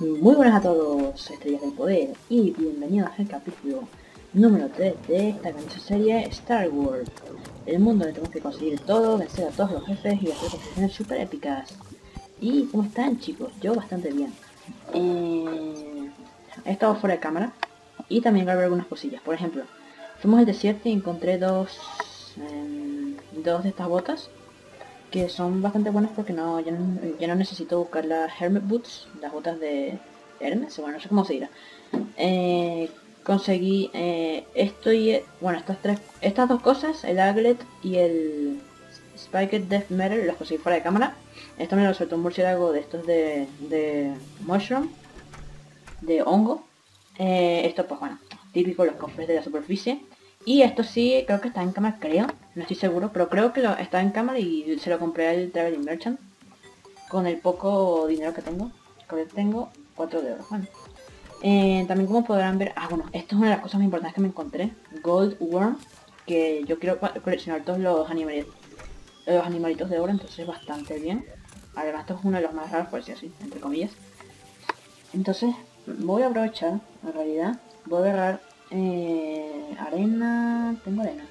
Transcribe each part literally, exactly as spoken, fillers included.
Muy buenas a todos, estrellas del poder, y bienvenidos al capítulo número tres de esta grandiosa serie Star Wars, el mundo donde tenemos que conseguir todo, vencer a todos los jefes y hacer construcciones super épicas. ¿Y cómo están, chicos? Yo bastante bien. Eh... He estado fuera de cámara y también grabé algunas cosillas. Por ejemplo, fuimos al desierto y encontré dos, eh, dos de estas botas que son bastante buenas porque no ya, no ya no necesito buscar las Hermit Boots, las botas de Hermes, bueno, no sé cómo se dirá. Eh, conseguí eh, esto y bueno, estas tres, estas dos cosas, el Aglet y el Spiked Death Metal, los conseguí fuera de cámara. Esto me lo soltó un murciélago de estos de, de Mushroom, de hongo. Eh, esto pues bueno, típico los cofres de la superficie. Y esto sí, creo que está en cámara, creo. No estoy seguro, pero creo que lo, está en cámara y se lo compré al Traveling Merchant. Con el poco dinero que tengo. Que tengo cuatro de oro. Bueno. Eh, también como podrán ver, ah bueno, esto es una de las cosas más importantes que me encontré. Gold Worm. Que yo quiero coleccionar todos los animalitos, los animalitos de oro, entonces bastante bien. Además esto es uno de los más raros, por decir así, entre comillas. Entonces voy a aprovechar, en realidad, voy a agarrar eh, arena, tengo arena.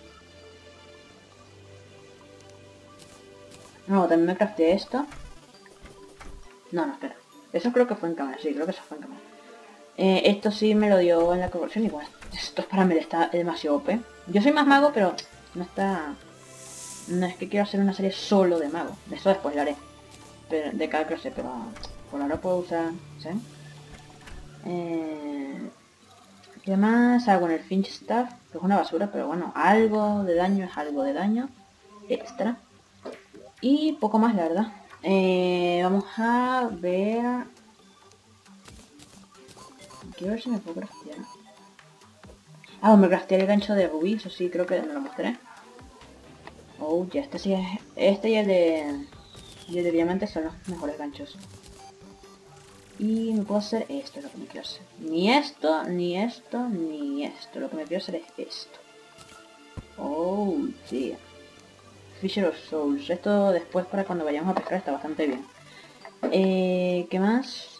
No, también me crafteé esto. No, no, espera. Eso creo que fue en cámara, sí, creo que eso fue en cámara. Eh, esto sí me lo dio en la conversión y bueno, esto es para mí, está demasiado O P. Yo soy más mago, pero no está... No es que quiero hacer una serie solo de mago. Eso después lo haré. Pero, de cada clase, pero por ahora puedo usar... ¿sí? Eh... ¿Qué más? Ah, bueno, el Finch Staff, que es una basura, pero bueno, algo de daño es algo de daño extra. Y poco más, la verdad. Eh, vamos a ver... Quiero ver si me puedo craftear. Ah, me crafteé el gancho de rubí, eso sí, creo que me lo mostré. Oh, ya, este sí es... Este y el de... Y el de diamante son los mejores ganchos. Y me puedo hacer esto, es lo que me quiero hacer. Ni esto, ni esto, ni esto. Lo que me quiero hacer es esto. Oh, sí. Fisher of Souls. Esto después para cuando vayamos a pescar está bastante bien. Eh, ¿Qué más?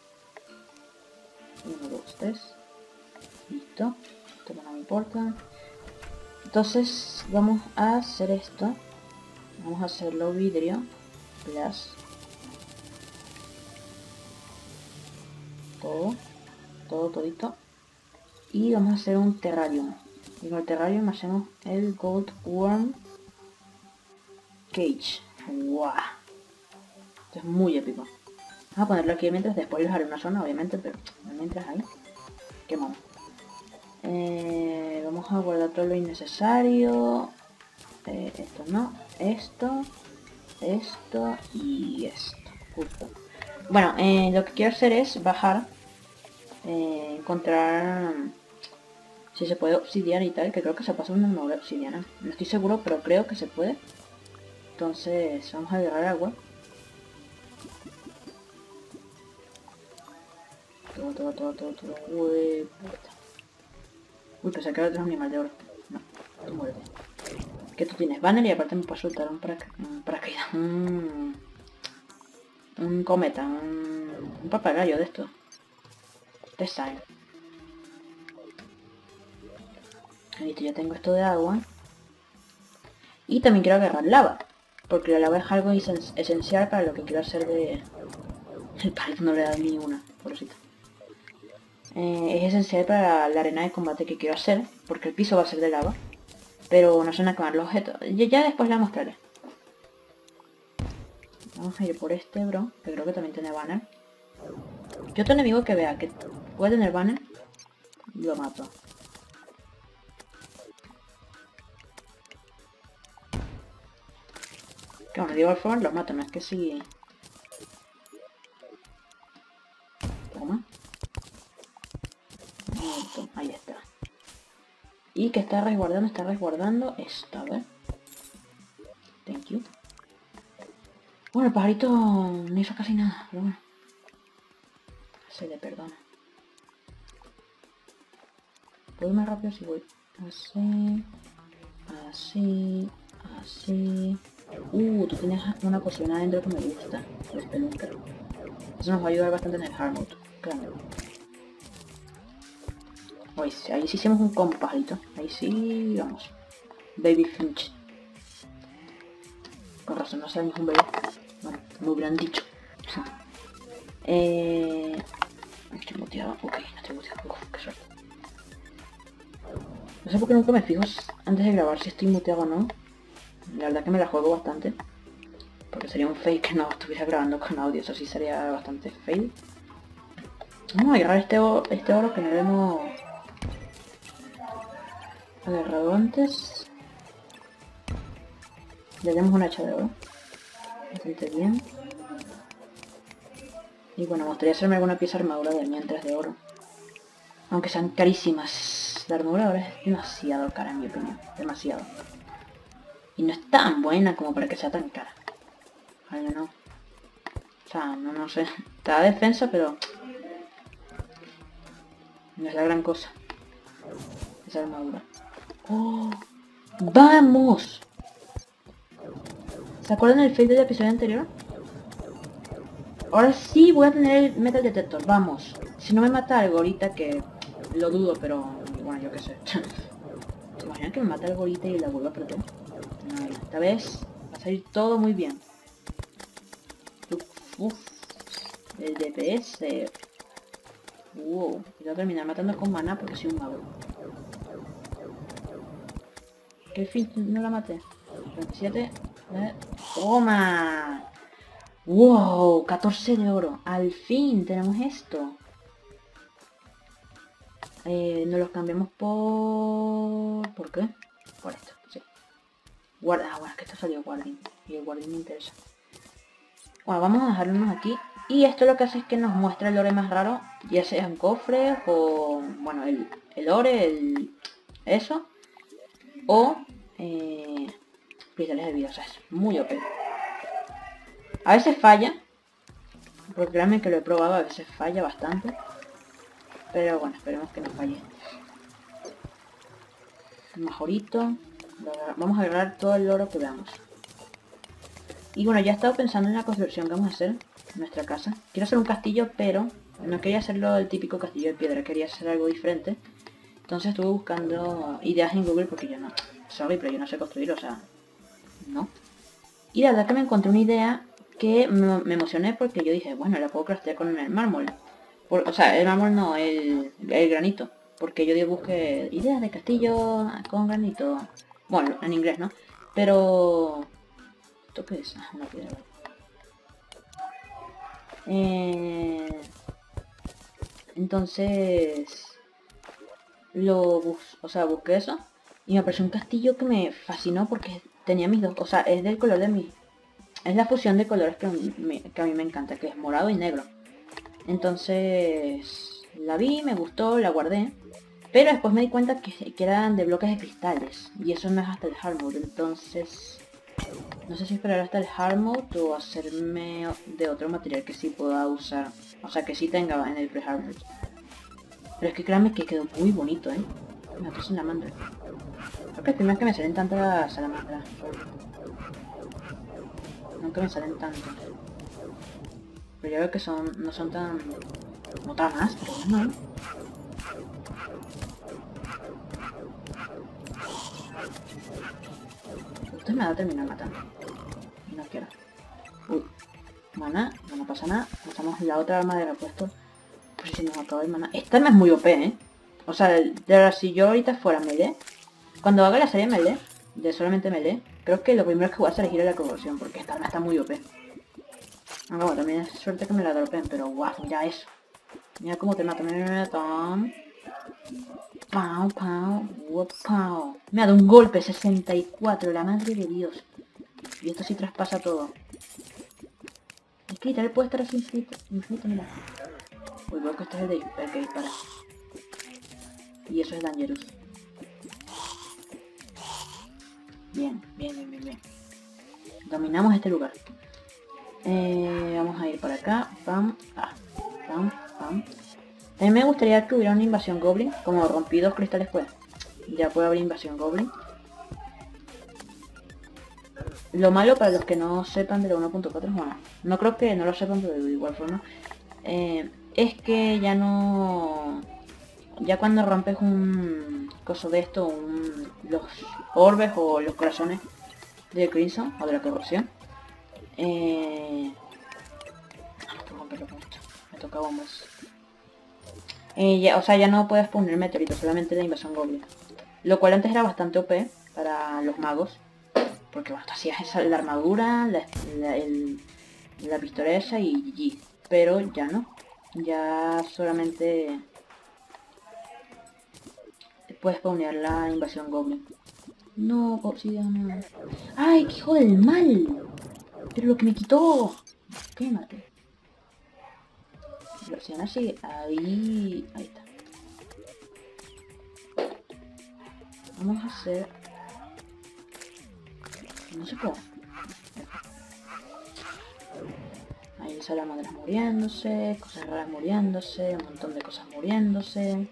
Uno, dos, tres. Listo. Esto no me importa. Entonces vamos a hacer esto. Vamos a hacerlo vidrio. Plus. Todo. Todo, todito. Y vamos a hacer un terrarium. Y con el terrarium hacemos el Gold Worm Cage. ¡Wow! Esto es muy épico. Vamos a ponerlo aquí mientras, después les haré una zona, obviamente, pero mientras ahí. Qué mono. Eh, vamos a guardar todo lo innecesario. Eh, esto no. Esto. Esto y esto. Justo. Bueno, eh, lo que quiero hacer es bajar. Eh, encontrar... Si se puede obsidiana y tal, que creo que se pasa una armadura obsidiana. No estoy seguro, pero creo que se puede. Entonces, vamos a agarrar agua. Todo, todo, todo, todo, todo. Uy, puta. Uy, pensé que era otro animal de oro. No, tú muérete. Que tú tienes banner y aparte me puedes soltar un paracaídas. Un, un cometa, un, un papagayo de esto. Te sale. Listo, ya tengo esto de agua. Y también quiero agarrar lava. Porque la lava es algo esencial para lo que quiero hacer de... El palito no le da ni una, pobrecito. Eh, es esencial para la arena de combate que quiero hacer. Porque el piso va a ser de lava. Pero no se van a acabar los objetos. Ya, ya después la mostraré. Vamos a ir por este, bro. Que creo que también tiene banner. Yo otro enemigo que vea que puede tener banner, lo mato. Que bueno, de igual forma los mato, no es que sí. Toma. Listo, ahí está. Y que está resguardando, está resguardando esto, a ver. Thank you. Bueno, el pajarito no hizo casi nada, pero bueno. Se le perdona. Puedo ir más rápido si voy así, así, así. Uh, tú tienes una poción adentro que me gusta. El Spelunker. Eso nos va a ayudar bastante en el hard mode. Claro. Uy, ahí sí hicimos un combo, pajarito. Ahí sí, vamos. Baby Finch. Con razón, no sabemos un bebé. Bueno, me hubieran dicho. Sí. Eh... Estoy muteado. Ok, no estoy muteado. Uf, qué suerte. No sé por qué nunca me fijo antes de grabar si estoy muteado o no. La verdad que me la juego bastante. Porque sería un fake que no estuviera grabando con audio. Eso sí sería bastante fail. Vamos a agarrar este, este oro que no lo hemos agarrado antes. Le damos un hacha de oro. Bastante bien. Y bueno, me gustaría hacerme alguna pieza de armadura de mientras de oro. Aunque sean carísimas. La armadura ahora es demasiado cara en mi opinión. Demasiado. Y no es tan buena como para que sea tan cara. Ay, no. O sea, no, no sé. Te da defensa, pero... no es la gran cosa. Esa armadura. ¡Oh! ¡Vamos! ¿Se acuerdan del fail del episodio anterior? Ahora sí voy a tener el metal detector, vamos. Si no me mata algo ahorita, que lo dudo, pero bueno, yo qué sé. ¿Se imaginan que me mata algo ahorita y la vuelvo a perder? No, esta vez va a salir todo muy bien. Uf, uf. El D P S. Wow, voy a terminar matando con mana porque soy un mago. ¿Qué fin? No la maté. veintisiete. Eh, ¡Toma! ¡Wow! catorce de oro. Al fin tenemos esto. Eh, nos los cambiamos por... ¿Por qué? Por esto, sí. Guarda, ah, bueno, es que esto salió guardián. Y el guardián me interesa. Bueno, vamos a dejarnos aquí. Y esto lo que hace es que nos muestra el ore más raro. Ya sean cofres o... bueno, el, el ore, el... eso. O... Eh, cristales de vida. O sea, es muy O P. A veces falla. Porque créanme que lo he probado, a veces falla bastante. Pero bueno, esperemos que no falle. Mejorito. Vamos a agarrar todo el oro que veamos. Y bueno, ya he estado pensando en la construcción que vamos a hacer en nuestra casa. Quiero hacer un castillo, pero no quería hacerlo el típico castillo de piedra. Quería hacer algo diferente. Entonces estuve buscando ideas en Google porque yo no... sorry, pero yo no sé construir, o sea... no. Y la verdad que me encontré una idea que me, me emocioné porque yo dije, bueno, la puedo craftear con el mármol. Por, o sea, el mármol no, el, el granito. Porque yo busqué ideas de castillo con granito. Bueno, en inglés, ¿no? Pero... ¿esto qué es? Ah, una piedra. Eh... Entonces... lo bus o sea, busqué eso. Y me apareció un castillo que me fascinó porque tenía mis dos... o sea, es del color de mi... es la fusión de colores que, me, que a mí me encanta, que es morado y negro. Entonces... la vi, me gustó, la guardé. Pero después me di cuenta que, que eran de bloques de cristales. Y eso no es hasta el hard mode. Entonces... no sé si esperar hasta el hard mode o hacerme de otro material que sí pueda usar. O sea, que sí tenga en el pre-hard mode. Pero es que créanme que quedó muy bonito, ¿eh? Me puse una mandra. Creo que es primero que me salen tantas salamandras. Nunca me salen tantas. Pero ya veo que son, no son tan... no tan más, pero bueno, ¿eh? Usted me va a terminar matando. No quiero. Uy. Mana, no, no pasa nada. Usamos la otra arma de repuesto. Pues si nos acaba el mana. Esta arma es muy O P, ¿eh? O sea, de verdad, si yo ahorita fuera melee, cuando haga la serie melee, de solamente melee, creo que lo primero que voy a hacer es ir a la conversión, porque esta arma está muy O P. Aunque bueno, también es suerte que me la dropen, pero guau, mira eso. Mira cómo te mata, mira, mira, tom. Pau, pau, wow, pau. Me ha dado un golpe, sesenta y cuatro, la madre de Dios. Y esto sí traspasa todo. Es que literal puede estar así infinito, infinito, mira. Uy, veo que este es el, de, el que dispara. Y eso es Dangerous. Bien, bien, bien, bien, bien. Dominamos este lugar. Eh, vamos a ir para acá. Pam, ah, pam, pam. También me gustaría que hubiera una invasión goblin. Como rompí dos cristales pues. Ya puede haber invasión goblin. Lo malo para los que no sepan de la uno punto cuatro, bueno, no creo que no lo sepan, pero de igual forma, eh, es que ya no... Ya cuando rompes un coso de esto, un, los orbes o los corazones de Crimson o de la corrupción, eh... ah, no puedo romperlo con esto, me toca bombas. Eh, ya, o sea, ya no puedes poner meteoritos, solamente la invasión goblin. Lo cual antes era bastante O P para los magos. Porque bueno, tú hacías esa, la armadura, la, la, el, la pistola esa y G G. Pero ya no. Ya solamente puedes poner la invasión goblin. No, obsidiana. ¡Ay, qué hijo del mal! Pero lo que me quitó. Quémate. La obsidiana sigue ahí. Ahí está. Vamos a hacer... No se puede. Ahí salamandras muriéndose, cosas raras muriéndose, un montón de cosas muriéndose.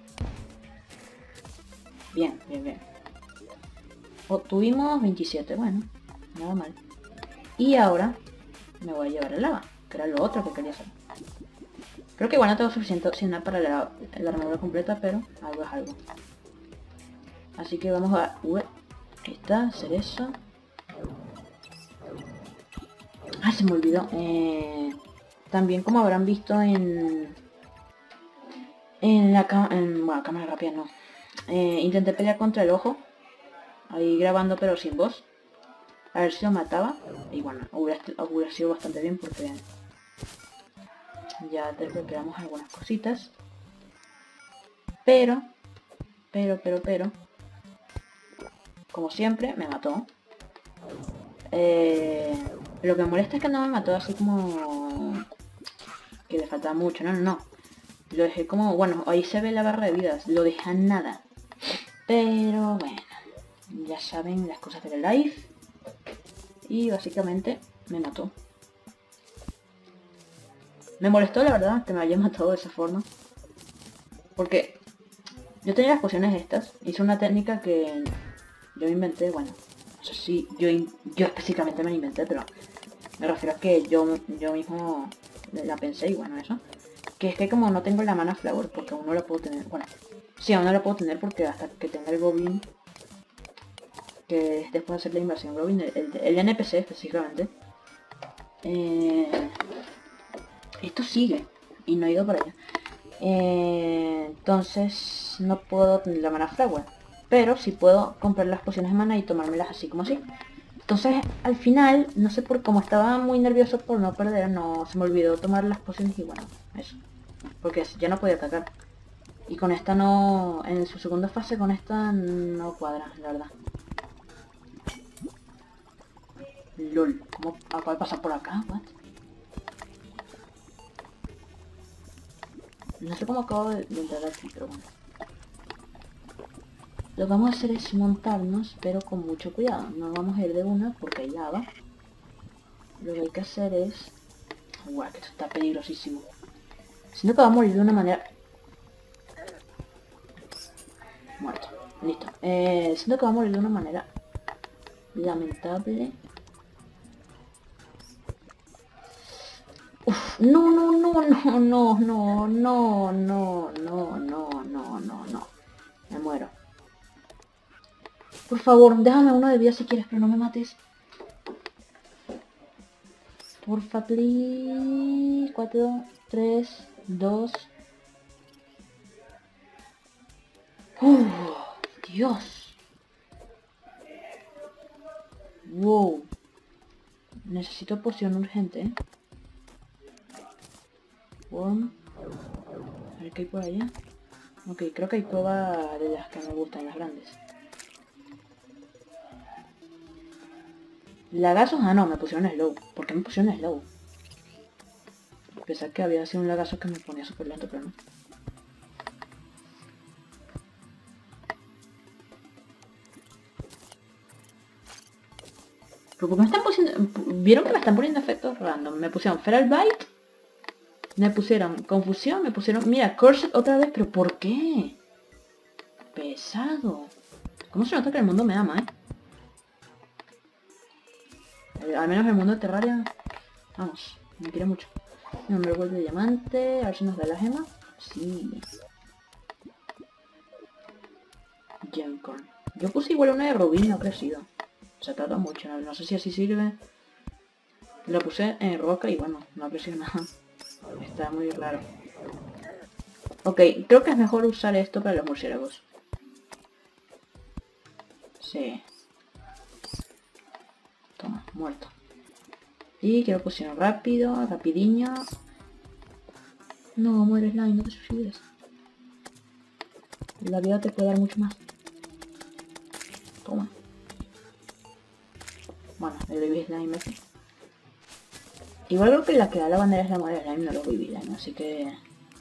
Bien, bien, bien. Obtuvimos veintisiete, bueno, nada mal. Y ahora me voy a llevar el lava, que era lo otro que quería hacer. Creo que igual no tengo suficiente oxígeno para la, la armadura completa, pero algo es algo. Así que vamos a... Uy, ahí está, hacer eso. Ah, se me olvidó. Eh, también como habrán visto en... En la cámara... Bueno, cámara rápida no. Eh, intenté pelear contra el ojo. Ahí grabando pero sin voz. A ver si lo mataba. Y bueno, hubiera, hubiera sido bastante bien porque... Ya desbloqueamos algunas cositas. Pero... Pero, pero, pero... Como siempre, me mató. Eh, lo que me molesta es que no me mató así como... Que le faltaba mucho. No, no, no. Lo dejé como... Bueno, ahí se ve la barra de vidas. Lo dejé a nada. Pero bueno. Ya saben las cosas del live. Y básicamente me mató. Me molestó la verdad que me haya matado de esa forma. Porque yo tenía las pociones estas. Hice una técnica que yo inventé. Bueno, no sé si yo, yo específicamente me la inventé, pero me refiero a que yo, yo mismo la pensé y bueno, eso. Que es que como no tengo la mana flower, porque aún no la puedo tener. Bueno, sí, aún no la puedo tener porque hasta que tenga el goblin, que es después de hacer la invasión goblin, el, el, el N P C específicamente. Eh, esto sigue y no he ido para allá. Eh, entonces no puedo tener la mana flower, pero sí puedo comprar las pociones de mana y tomármelas así como así. Entonces al final, no sé por cómo estaba muy nervioso por no perder, no se me olvidó tomar las pociones y bueno, eso. Porque ya no podía atacar. Y con esta no, en su segunda fase con esta no cuadra, la verdad. LOL, ¿cómo acaba de pasar por acá? What? No sé cómo acabo de, de entrar aquí, pero bueno. Lo que vamos a hacer es montarnos, pero con mucho cuidado. No vamos a ir de una porque hay lava. Lo que hay que hacer es... Guau, que esto está peligrosísimo. Siento que va a morir de una manera... Muerto. Listo. Eh, siento que va a morir de una manera... lamentable. Uf, no, no, no, no, no, no, no, no, no, no, no, no, no. Me muero. Por favor, déjame uno de vida si quieres, pero no me mates. Porfa, please. cuatro, tres, dos. Uh, Dios. Wow. Necesito poción urgente, ¿eh? Worm. A ver qué hay por allá. Ok, creo que hay pruebas de las que me gustan, las grandes. Lagazos, ah no, me pusieron slow. ¿Por qué me pusieron slow? Pensaba que había sido un lagazo que me ponía súper lento, pero no. ¿Pero por qué me están poniendo? ¿Vieron que me están poniendo efectos random? Me pusieron Feral Bite. Me pusieron confusión, me pusieron... Mira, Cursed otra vez, pero ¿por qué? Pesado. ¿Cómo se nota que el mundo me ama, eh? Eh, al menos el mundo de Terraria. Vamos, me quiere mucho. No me vuelve de diamante. A ver si nos da la gema. Sí. Gemcorn. Yo puse igual una de rubí, no ha crecido. Se tarda mucho, no, no sé si así sirve. La puse en roca y bueno, no ha crecido nada. Está muy raro. Ok, creo que es mejor usar esto para los murciélagos. Sí. Toma, muerto. Y quiero cocinar rápido, rapidiño. No, muere slime, no te suicides. La vida te puede dar mucho más. Toma. Bueno, el baby slime ese. Igual creo que la que da la bandera es la madre slime, no los baby slime, así que...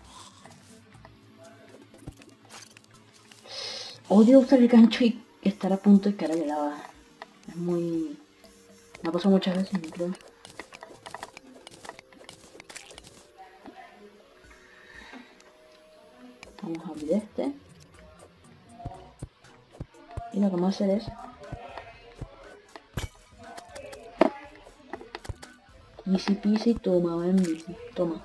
Odio usar el gancho y estar a punto de caer de lava. Es muy... Me ha pasado muchas veces, no creo. Vamos a abrir este. Y lo que vamos a hacer es... Easy peasy, toma, ven, toma.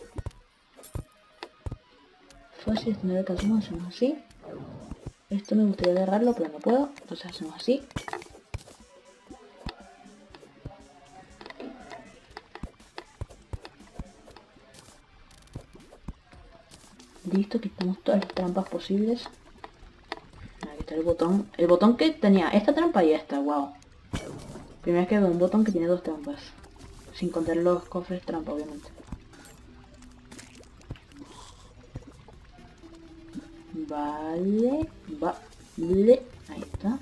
Fácil, no le alcanzamos, hacemos así. Esto me gustaría agarrarlo, pero no puedo. Entonces hacemos así. Listo, quitamos todas las trampas posibles. Aquí está el botón. El botón que tenía esta trampa y esta, wow. Primera vez que veo un botón que tiene dos trampas. Sin contar los cofres trampa, obviamente. Vale, vale. Ahí está.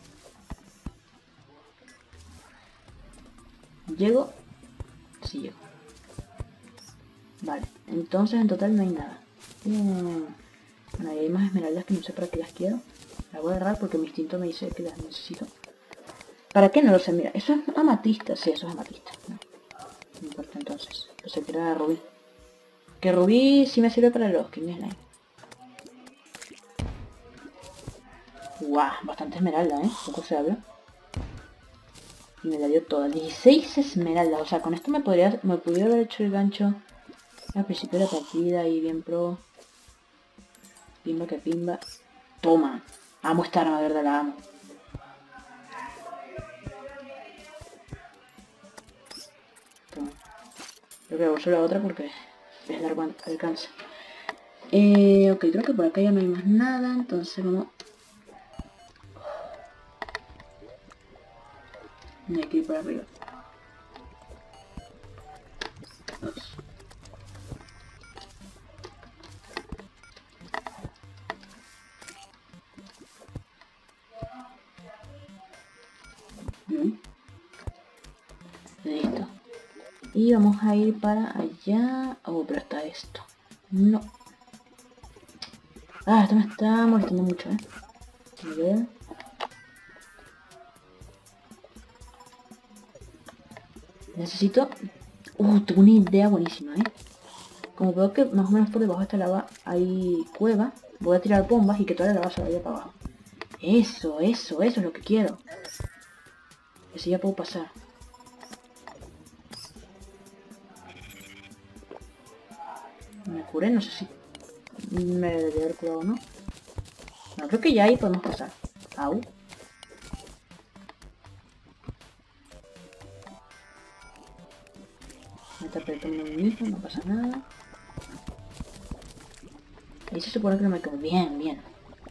¿Llego? Sí, llego. Vale, entonces en total no hay nada. Bien. Bueno, ahí hay más esmeraldas que no sé para qué las quiero. Las voy a agarrar porque mi instinto me dice que las necesito. ¿Para qué? No lo sé, mira. Eso es amatista. Sí, eso es amatista. No, no importa entonces. Pensé que era rubí. Que rubí sí me sirve para los King Slime. Guau, bastante esmeralda, ¿eh? Poco se habla. Y me la dio toda. dieciséis esmeraldas. O sea, con esto me podría me pudiera haber hecho el gancho al principio de la partida y bien pro. Pimba que pimba. Toma. Amo esta arma, de verdad, la amo. Toma. Creo que uso la otra porque es largo alcance. Eh, ok, creo que por acá ya no hay más nada. Entonces vamos... No hay que ir por arriba. Dos. Bien. Listo. Y vamos a ir para allá. Oh, pero está esto. No. Ah, esto me está molestando mucho, ¿eh? A ver. Necesito... Uh, tengo una idea buenísima, ¿eh? Como veo que más o menos por debajo de esta lava hay cueva, voy a tirar bombas y que toda la lava se vaya para abajo. Eso, eso, eso es lo que quiero. Así ya puedo pasar. Me curé, no sé si me debería haber curado o no. No, creo que ya ahí podemos pasar. Au. Me está apretando a mí mismo, no pasa nada. Ahí se supone que no me quedo bien, bien.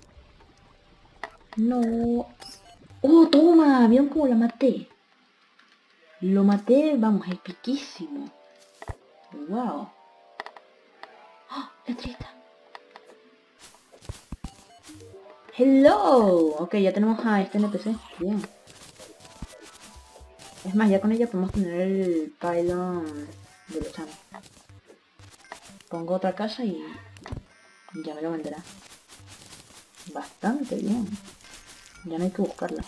No. ¡Oh, toma! ¿Vieron cómo la maté? Lo maté, vamos, es piquísimo. Wow. ¡Oh, la trista! ¡Hello! Ok, ya tenemos a este N P C. Bien. Es más, ya con ella podemos tener el pylon de los chanos. Pongo otra casa y ya me lo venderá. Bastante bien. Ya no hay que buscarla.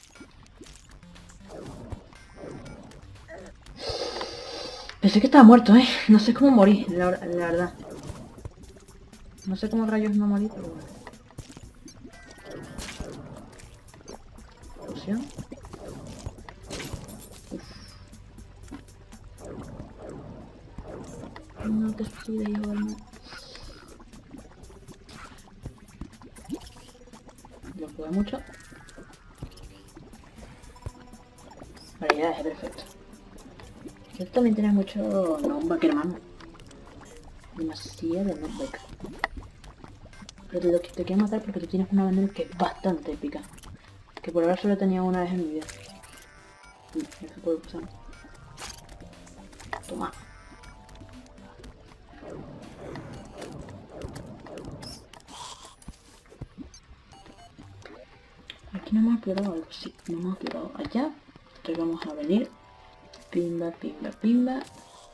Pensé que estaba muerto, ¿eh? No sé cómo morí, la, la verdad. No sé cómo rayos no morí, pero bueno. Poción. Uf. No te suicides, hijo del mal. Lo jugué mucho. Vale, ya dejé perfecto. Tú también tienes mucho knockback, hermano. Demasiado knockback. Pero te, te quiero matar porque tú tienes una veneno que es bastante épica. Que por ahora solo he tenido una vez en mi vida. Uy, no se puede usar. Toma. Aquí no hemos explorado algo, sí, no hemos explorado allá. Entonces vamos a venir. Pimba, pimba, pimba.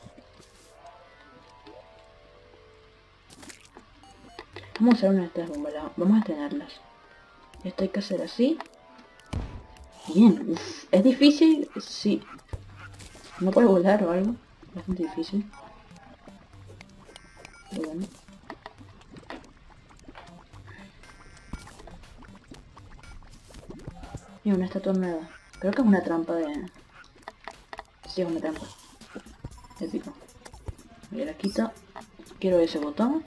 Vamos a usar una de estas bombas, vamos a tenerlas. Esto hay que hacer así. Bien, uf, es difícil, sí. No puedo volar o algo. Bastante difícil. Pero bueno. Mira, una estatua nueva. Creo que es una trampa de... Sí, es una trampa. Épico. Voy a la quito. Quiero ese botón.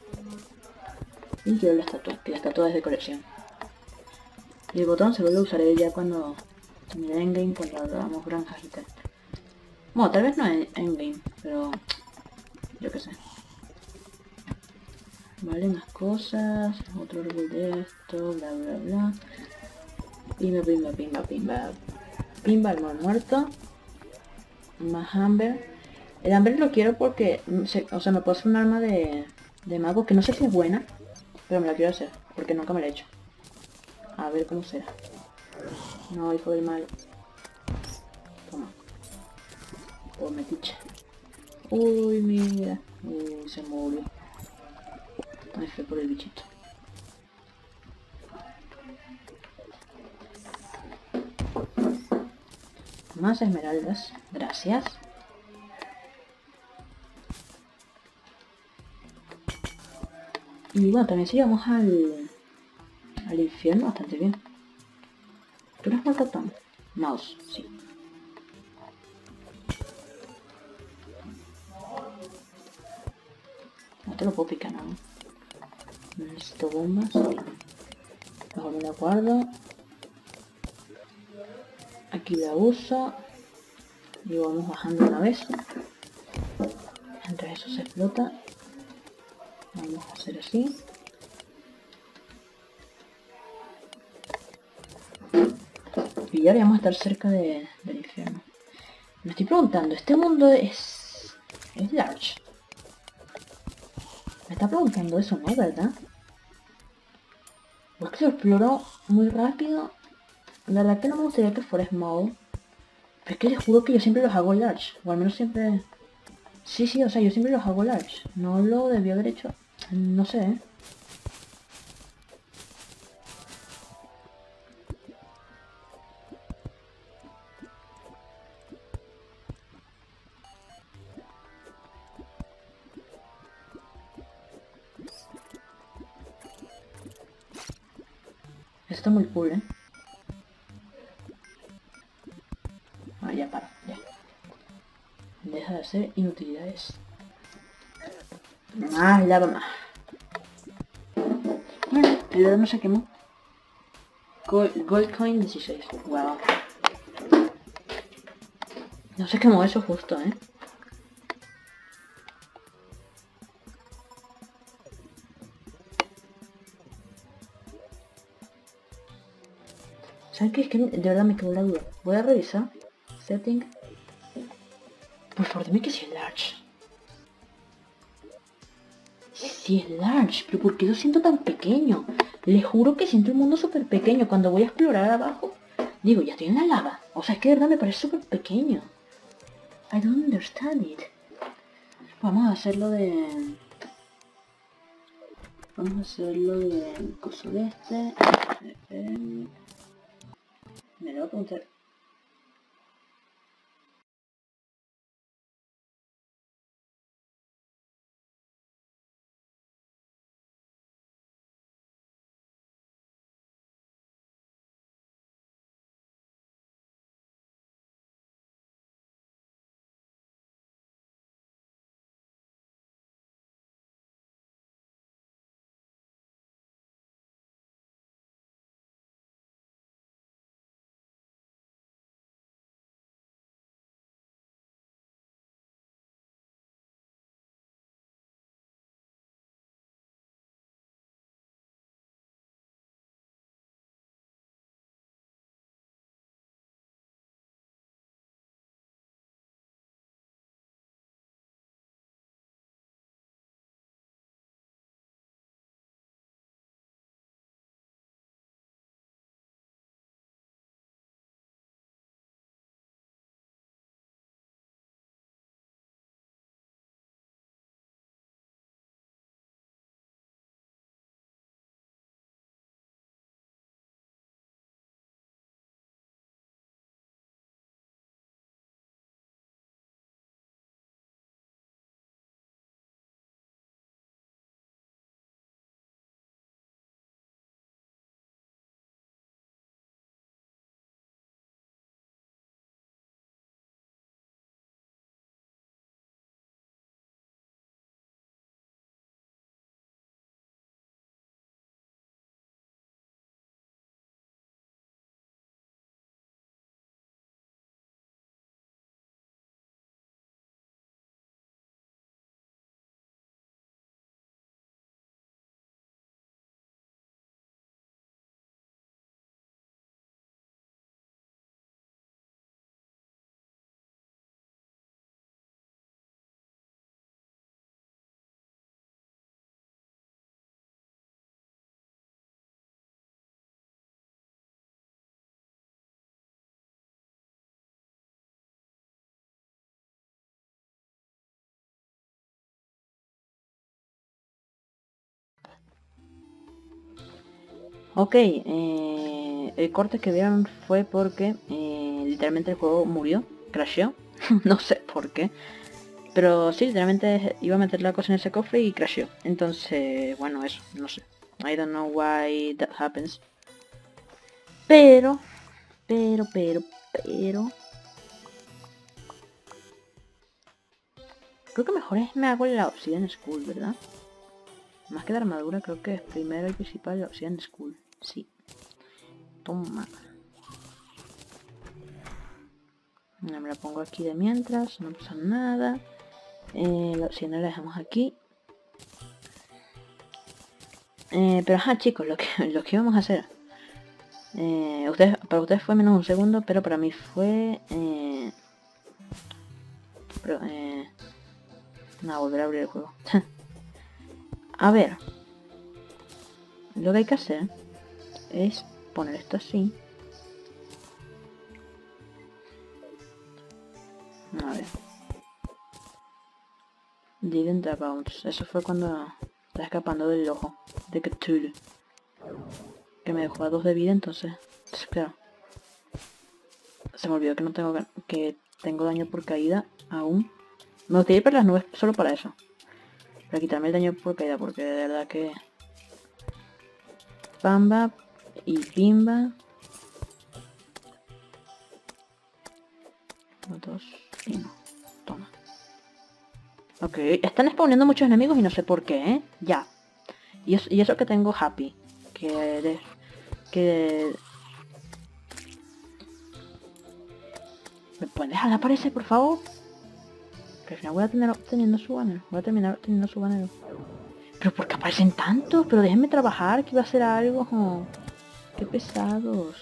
Y quiero la estatua, que la estatua es de colección. Y el botón se lo usaré ya cuando termine endgame, cuando hagamos granjas y tal. Bueno, tal vez no en endgame, pero yo qué sé. Vale, más cosas, otro árbol de esto, bla bla bla. Pimba, pimba, pimba, pimba. Pimba, el mal muerto. Más Amber. El Amber lo quiero porque, se, o sea, me puedo hacer un arma de, de mago que no sé si es buena, pero me la quiero hacer, porque nunca me la he hecho. A ver cómo será. No, hijo del mal. Toma. Por metiche. Uy, mira. Uy, se murió. Ay, fue por el bichito. Más esmeraldas. Gracias. Y bueno, también si vamos al... al infierno bastante bien. ¿Tú no has muerto tan? Mouse, sí. No te lo puedo picar, ¿no? Necesito bombas. Mejor me la guardo. Aquí la uso. Y vamos bajando una vez. Mientras eso se explota. Vamos a hacer así. Y ya vamos a estar cerca de, del infierno. Me estoy preguntando, ¿este mundo es... es large? Me está preguntando eso, ¿no? ¿Verdad? Pues que se exploró muy rápido. La verdad que no me gustaría que fuera small. Pero es que les juro que yo siempre los hago large. O al menos siempre... Sí, sí, o sea, yo siempre los hago large. No lo debí haber hecho. No sé, ¿eh? Esto está muy cool, ¿eh? Ah, ya paro, ya. Deja de hacer inutilidades. Más lava más. Mira, el oro no se quemó. Gold, Gold Coin dieciséis. Wow. No se quemó eso justo, ¿eh? ¿Sabes qué? Es que de verdad me quedó la duda. Voy a revisar. Setting. Por favor, dime que si es large. Si es large, pero ¿por qué lo siento tan pequeño? Les juro que siento el mundo súper pequeño. Cuando voy a explorar abajo, digo, ya estoy en la lava. O sea, es que de verdad me parece súper pequeño. I don't understand it. Vamos a hacerlo de... Vamos a hacerlo de... coso de este. Me lo voy a preguntar. Ok, eh, el corte que vieron fue porque eh, literalmente el juego murió, crasheó, no sé por qué. Pero sí, literalmente iba a meter la cosa en ese cofre y crasheó. Entonces, bueno, eso, no sé. I don't know why that happens. Pero, pero, pero, pero... Creo que mejor es me hago la Obsidian Skull, ¿verdad? Más que la armadura, creo que es primero y principal la Obsidian Skull. Sí. Toma. Me la pongo aquí de mientras, no pasa nada. Eh, la Obsidian la dejamos aquí. Eh, pero ajá, chicos, lo que, lo que íbamos a hacer. Eh, ustedes, para ustedes fue menos un segundo, pero para mí fue... Eh, pero, eh, no, volver a abrir el juego. A ver. Lo que hay que hacer es poner esto así. A ver. Didn't bounce. Eso fue cuando está escapando del ojo de Cthulhu. Que me dejó a dos de vida, entonces... Claro. Se me olvidó que no tengo que tengo daño por caída aún. Me gustaría ir para las nubes solo para eso. Para quitarme el daño por caída, porque de verdad que... Pamba y Pimba. Uno, dos y no. Toma. Ok, están spawneando muchos enemigos y no sé por qué, ¿eh? Ya. Y eso, y eso que tengo Happy. Que... De, que... ¿Me pueden dejar aparecer, por favor? Que al final voy a tener obteniendo su banner. Voy a terminar obteniendo su banner. ¿Pero por qué aparecen tantos? Pero déjenme trabajar, que iba a hacer algo. Oh, qué pesados.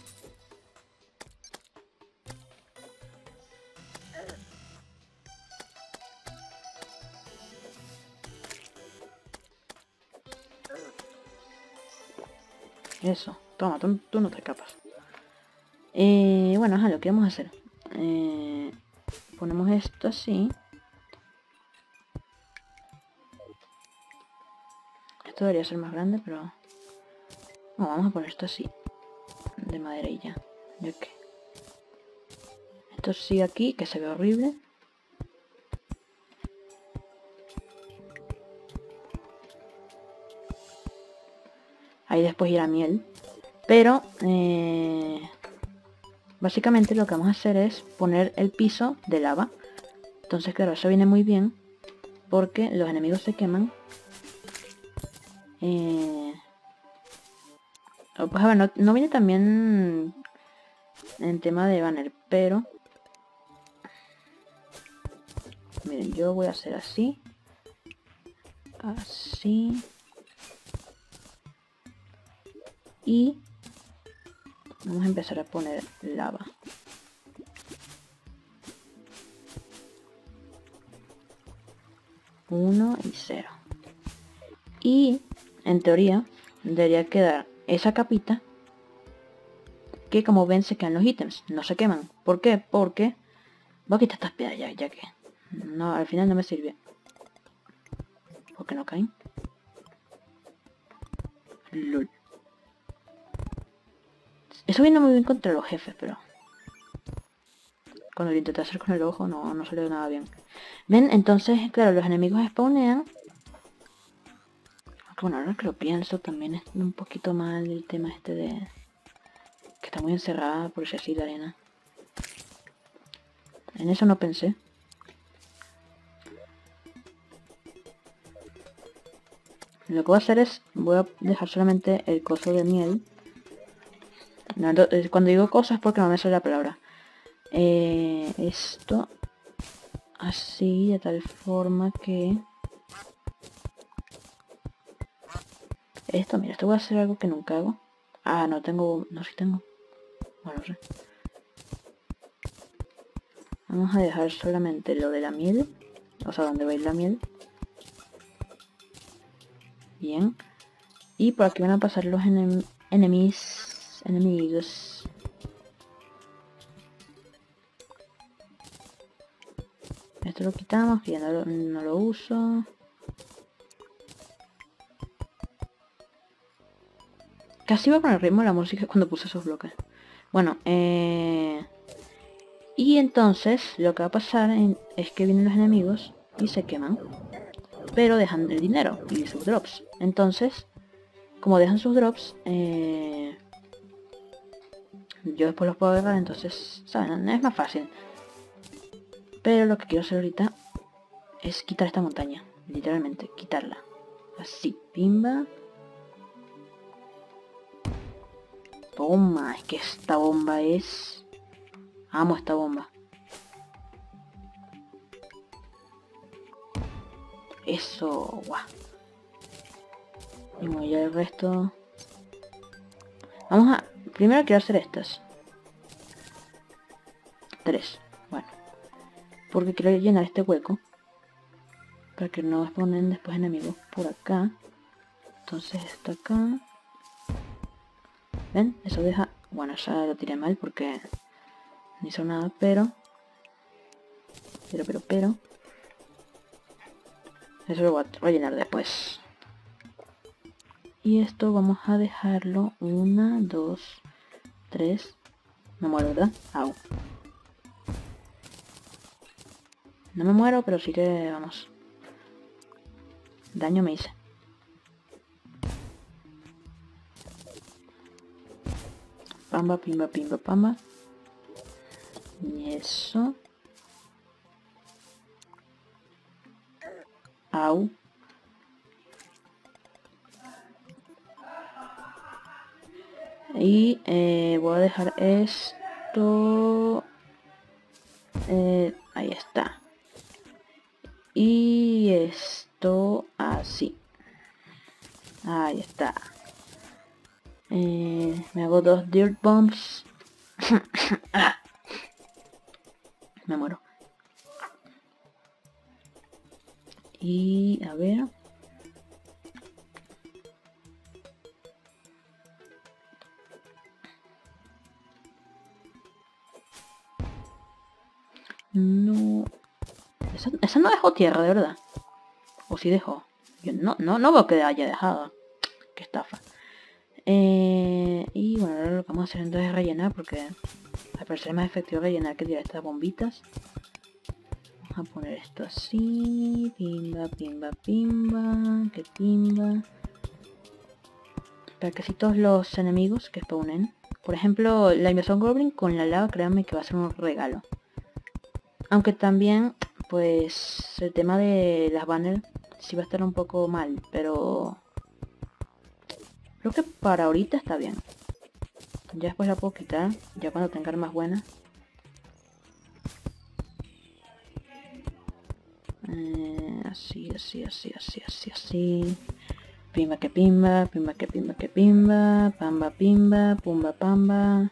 Eso, toma, tú, tú no te escapas. Eh, bueno, ajá, lo que vamos a hacer. Eh, ponemos esto así. Esto debería ser más grande, pero... No, vamos a poner esto así. De madera y ya. Ya que... Esto sigue aquí, que se ve horrible. Ahí después irá miel. Pero, eh, básicamente lo que vamos a hacer es poner el piso de lava. Entonces, claro, eso viene muy bien. Porque los enemigos se queman. Eh, pues a ver, no, no viene también en tema de banner, pero... Miren, yo voy a hacer así. Así. Y vamos a empezar a poner lava. Uno y cero. Y en teoría debería quedar esa capita que, como ven, se quedan los ítems, no se queman. ¿Por qué? Porque voy a quitar estas piedras ya, ya que no, al final no me sirve. ¿Por qué no caen? Lol. Eso viene muy bien contra los jefes, pero cuando lo intenté hacer con el ojo no, no salió nada bien. ¿Ven? Entonces, claro, los enemigos spawnean. Aunque bueno, ahora que lo pienso, también es un poquito mal el tema este de... que está muy encerrada, por si así, la arena. En eso no pensé. Lo que voy a hacer es, voy a dejar solamente el coso de miel. No, entonces, cuando digo cosas es porque no me sale la palabra. Eh, esto así, de tal forma que... Esto, mira, esto voy a hacer algo que nunca hago. Ah, no tengo... no, sí tengo. Bueno, no sé. Vamos a dejar solamente lo de la miel. O sea, donde va a ir la miel. Bien. Y por aquí van a pasar los enem enemies, enemigos. Esto lo quitamos, que ya no lo, no lo uso. Casi iba con el ritmo de la música cuando puse esos bloques. Bueno, eh... y entonces lo que va a pasar en- es que vienen los enemigos y se queman. Pero dejan el dinero y sus drops. Entonces, como dejan sus drops, eh... yo después los puedo agarrar, entonces, ¿saben? Es más fácil. Pero lo que quiero hacer ahorita es quitar esta montaña. Literalmente, quitarla. Así, pimba. Toma, es que esta bomba es... Amo esta bomba. Eso, guau. Y voy a el resto. Vamos a... Primero quiero hacer estas. Tres. Bueno. Porque quiero llenar este hueco. Para que no exponen después enemigos por acá. Entonces esto acá. ¿Ven? Eso deja... Bueno, ya lo tiré mal porque no hizo nada, pero... Pero, pero, pero... Eso lo voy a rellenar después. Y esto vamos a dejarlo... Una, dos, tres... Me muero, ¿verdad? Au. No me muero, pero sí que... Vamos. Daño me hice. Pamba, pimba, pimba, pamba. Y eso. Au. Y eh, voy a dejar esto... Eh, ahí está. Y esto así. Ahí está. Eh, me hago dos dirt bombs. Ah, me muero. Y a ver. No. Esa, esa no dejó tierra, de verdad. O si dejó. Yo no, no, no veo que haya dejado. Qué estafa. Eh, y bueno, ahora lo que vamos a hacer entonces es rellenar, porque al parecer es más efectivo rellenar que tirar estas bombitas. Vamos a poner esto así. Pimba, pimba, pimba. Que pimba. Para que así todos los enemigos que spawnen. Por ejemplo, la invasión Goblin con la lava, créanme que va a ser un regalo. Aunque también, pues, el tema de las banners sí va a estar un poco mal, pero... Creo que para ahorita está bien. Ya después la puedo quitar, ya cuando tenga armas buenas. Eh, así, así, así, así, así, así. Pimba que pimba, pimba que pimba que pimba, pamba pimba, pumba pamba.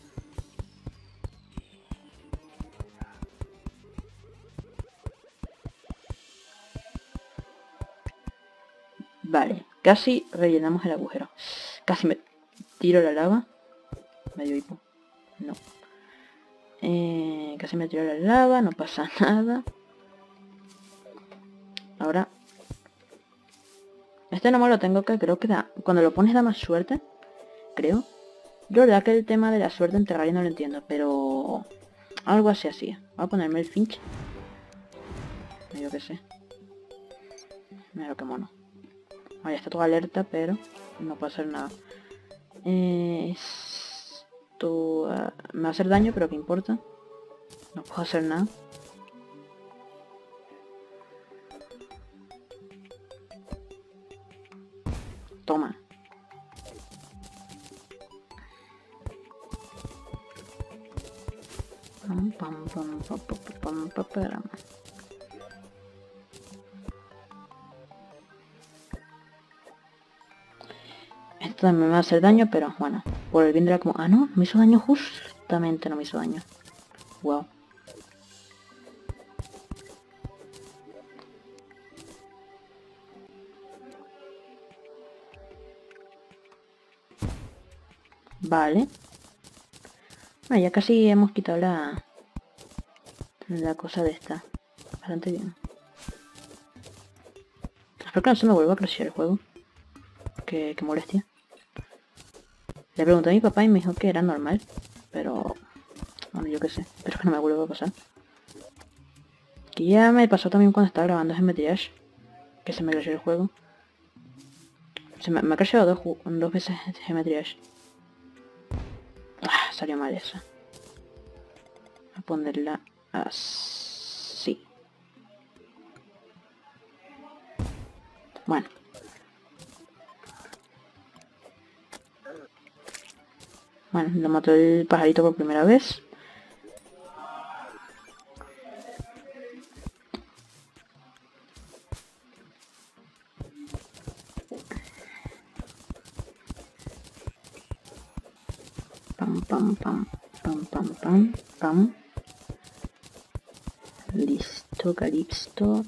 Vale, casi rellenamos el agujero. Casi me tiro la lava. Medio hipo. No. Eh, casi me tiro la lava, no pasa nada. Ahora... Este no me lo tengo que, creo que da... Cuando lo pones da más suerte. Creo. Yo la verdad que el tema de la suerte en Terraria no lo entiendo, pero... Algo así así. Voy a ponerme el Finch. Yo qué sé. Mira qué mono. Ah, ya está todo alerta, pero no puedo hacer nada. Eh, esto uh, me va a hacer daño, pero ¿qué importa? No puedo hacer nada. Toma. Pam, pam, pam, pam, pam, pam, pam, pam. Esto también me va a hacer daño, pero bueno, por el bien de la como... Ah, no, me hizo daño justamente, no me hizo daño. Wow. Vale. Bueno, ya casi hemos quitado la... La cosa de esta. Bastante bien. Espero que no se me vuelva a crashear el juego. Que, que molestia. Le pregunté a mi papá y me dijo que era normal. Pero... bueno, yo qué sé. Espero que no me vuelva a pasar. Que ya me pasó también cuando estaba grabando Geometry Dash. Que se me crasheó el juego. Se me, me ha crasheado dos, dos veces Geometry Dash. Ah, salió mal eso. Voy a ponerla así. Bueno. Bueno, lo mató el pajarito por primera vez. Pam, pam, pam, pam, pam, pam, pam. Listo, Calipsto.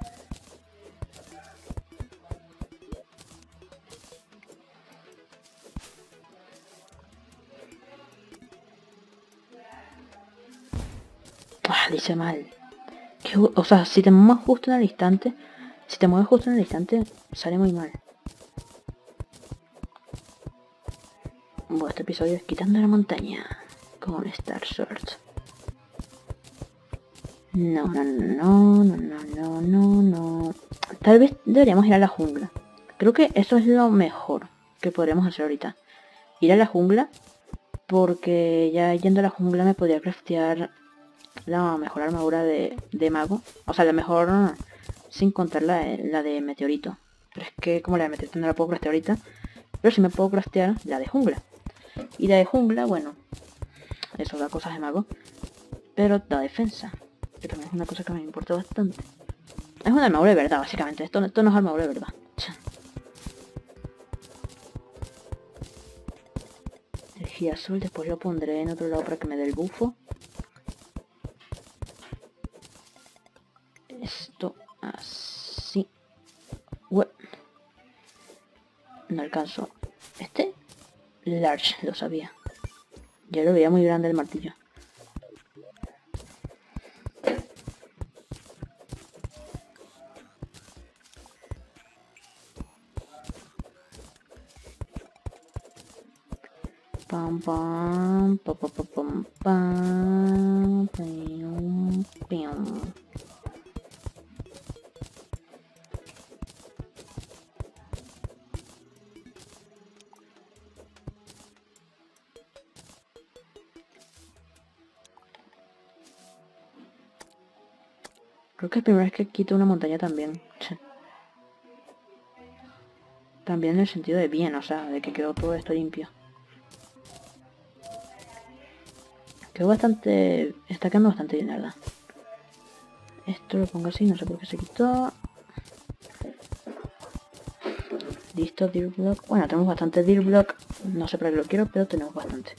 Ah, le hice mal. Que, o sea, si te mueves justo en el instante, si te mueves justo en el instante, sale muy mal. Bueno, este episodio es quitando la montaña con Star Sword. No, no, no, no, no, no, no, no. Tal vez deberíamos ir a la jungla. Creo que eso es lo mejor que podríamos hacer ahorita. Ir a la jungla, porque ya yendo a la jungla me podría craftear la mejor armadura de, de mago. O sea, la mejor sin contar la de, la de meteorito. Pero es que como la de meteorito no la puedo craftear ahorita. Pero sí me puedo craftear la de jungla. Y la de jungla, bueno, eso da cosas de mago. Pero da defensa. Que también es una cosa que me importa bastante. Es una armadura de verdad, básicamente. Esto, esto no es armadura de verdad. Energía azul, después lo pondré en otro lado para que me dé el bufo. Esto así. Ué. No alcanzo. Este large, lo sabía. Ya lo veía muy grande el martillo. Pam pam pam pam pam pam pam pam. Creo que es la primera vez que quito una montaña también. También en el sentido de bien, o sea, de que quedó todo esto limpio. Quedó bastante... está quedando bastante bien, la verdad. Esto lo pongo así, no sé por qué se quitó. Listo, Dirt Block. Bueno, tenemos bastante Dirt Block. No sé para qué lo quiero, pero tenemos bastante.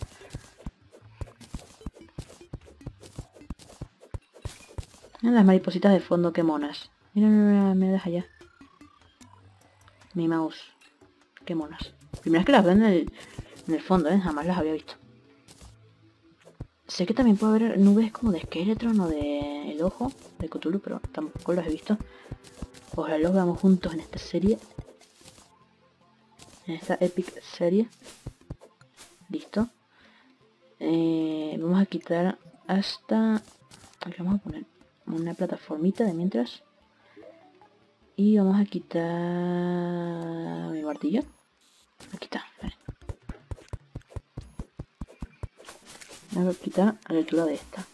Miren las maripositas de fondo, qué monas. Mira, mira, mira, mira, deja allá. Mi mouse. Qué monas. Primera vez que las veo en el, en el fondo, ¿eh? Jamás las había visto. Sé que también puede haber nubes como de Skeletron o de El Ojo, de Cthulhu, pero tampoco los he visto. Ojalá los veamos juntos en esta serie. En esta epic serie. Listo. Eh, vamos a quitar hasta... aquí vamos a poner una plataformita de mientras. Y vamos a quitar mi martillo. Aquí está, vale. Voy a quitar a la altura de esta.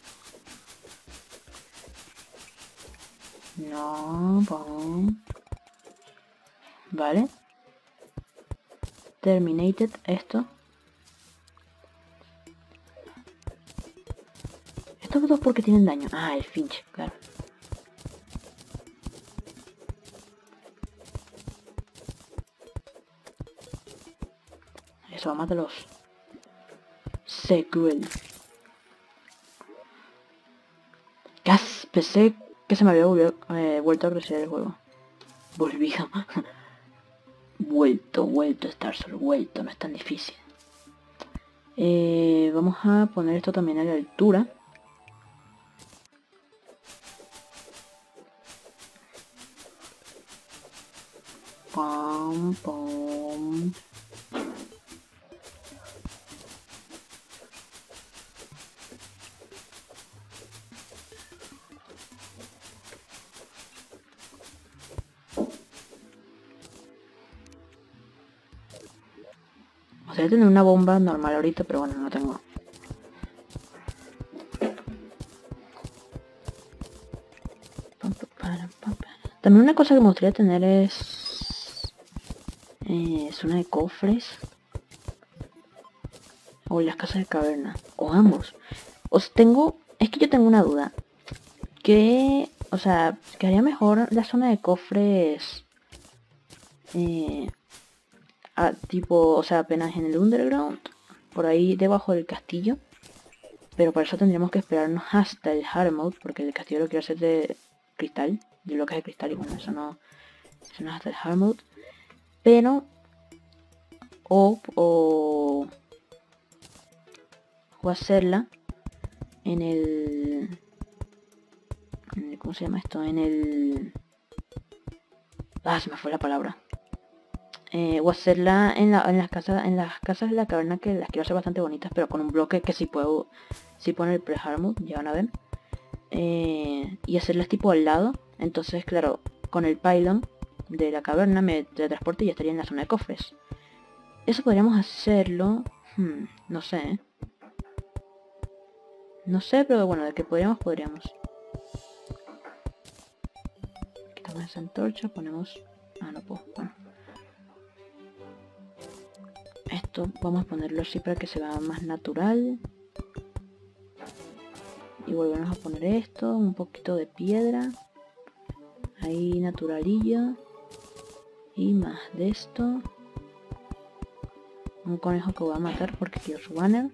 No, pum. Vale. Terminated esto. Estos dos porque tienen daño. Ah, el Finch, claro. Eso, mátalos. Sé cruel. Gas, pensé que se me había volvido, eh, vuelto a crecer el juego. Volvido. vuelto, vuelto Star Sword, vuelto, no es tan difícil. Eh, vamos a poner esto también a la altura. Pam, pam. gustaría tener una bomba normal ahorita, pero bueno, no tengo. También una cosa que me gustaría tener es... Eh, zona de cofres. O las casas de caverna. O ambos. Os tengo... Es que yo tengo una duda. Que... O sea, que haría mejor la zona de cofres... Eh, a, tipo, o sea, apenas en el underground. Por ahí debajo del castillo. Pero para eso tendríamos que esperarnos hasta el hard mode. Porque el castillo lo quiero hacer de cristal. De bloques de cristal. Y bueno, eso no... Eso no es hasta el hard mode. Pero... O... O... O hacerla en el, en el... ¿Cómo se llama esto? En el... Ah, se me fue la palabra. Eh, o hacerla en, la, en las casas en las casas de la caverna, que las quiero hacer bastante bonitas, pero con un bloque que sí puedo... Sí poner el pre-hard mode, ya van a ver. Eh, y hacerlas tipo al lado. Entonces, claro, con el pylon de la caverna me teletransporte y ya estaría en la zona de cofres. Eso podríamos hacerlo... Hmm, no sé, ¿eh? No sé, pero bueno, de que podríamos, podríamos. Quitamos esa antorcha, ponemos... Ah, no puedo, bueno. Esto vamos a ponerlo así para que se vea más natural. Y volvemos a poner esto, un poquito de piedra. Ahí naturalillo. Y más de esto. Un conejo que voy a matar porque quiero su banner.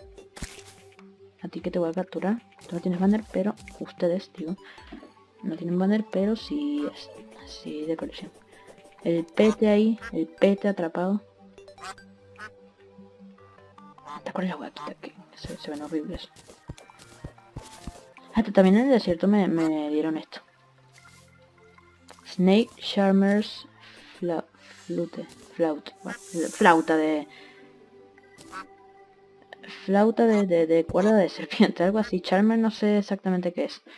A ti que te voy a capturar. Tú no tienes banner, pero ustedes, digo, no tienen banner, pero sí, sí de colección. El pete ahí, el pete atrapado. ¿Te acuerdas la hueá que se, se ven horribles? Hasta también en el desierto me, me dieron esto. Snake Charmer's fla, Flute, flauta, flauta de... Flauta de, de, de cuerda de serpiente, algo así. Charmer no sé exactamente qué es.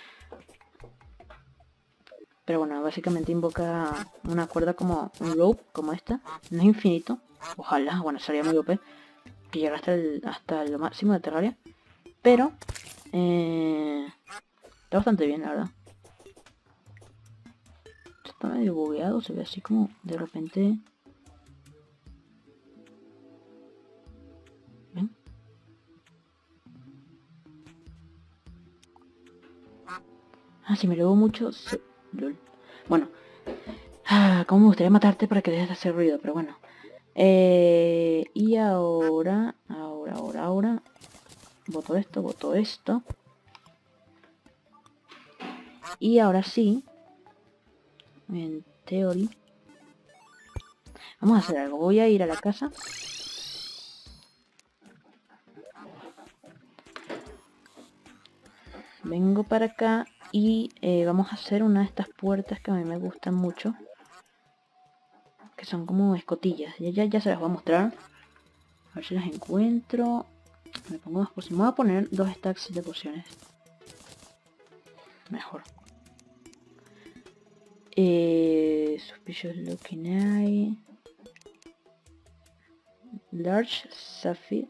Pero bueno, básicamente invoca una cuerda como un rope, como esta. No es infinito. Ojalá, bueno, sería muy O P. Que llega hasta, el, hasta lo máximo de Terraria. Pero, eh, está bastante bien, la verdad. Está medio bugueado, se ve así como de repente... ¿Ven? Ah, si me elevo mucho... Se... Bueno. Ah, como me gustaría matarte para que dejes de hacer ruido, pero bueno. Eh, y ahora... Ahora, ahora, ahora... Voto esto, voto esto. Y ahora sí... En teoría... Vamos a hacer algo. Voy a ir a la casa. Vengo para acá y eh, vamos a hacer una de estas puertas que a mí me gustan mucho. Que son como escotillas. Ya, ya, ya se las voy a mostrar. A ver si las encuentro. Me pongo dos pociones. Me voy a poner dos stacks de pociones. Mejor. Eh, Suspicious Looking Eye. Large Sapphire.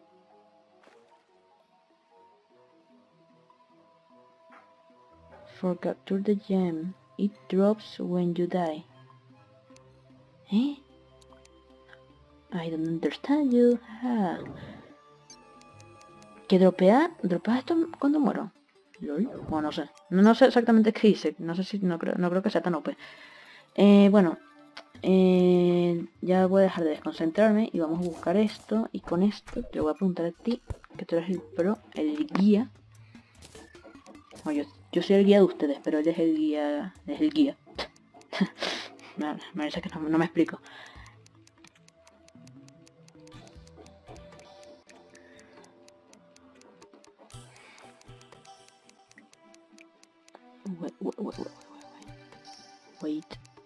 For capture the gem, it drops when you die. ¿Eh? I don't understand you. Ah. ¿Que dropea? ¿Dropea esto cuando muero? ¿Lol? Bueno, no sé. No, no sé exactamente qué dice. No sé si... No creo, no creo que sea tan O P. Eh, bueno. Eh, ya voy a dejar de desconcentrarme y vamos a buscar esto. Y con esto te voy a preguntar a ti, que tú eres el pro, el guía. Bueno, yo, yo soy el guía de ustedes, pero él es el guía... Es el guía. me parece que no, no me explico. Wait, wait, wait, wait, wait.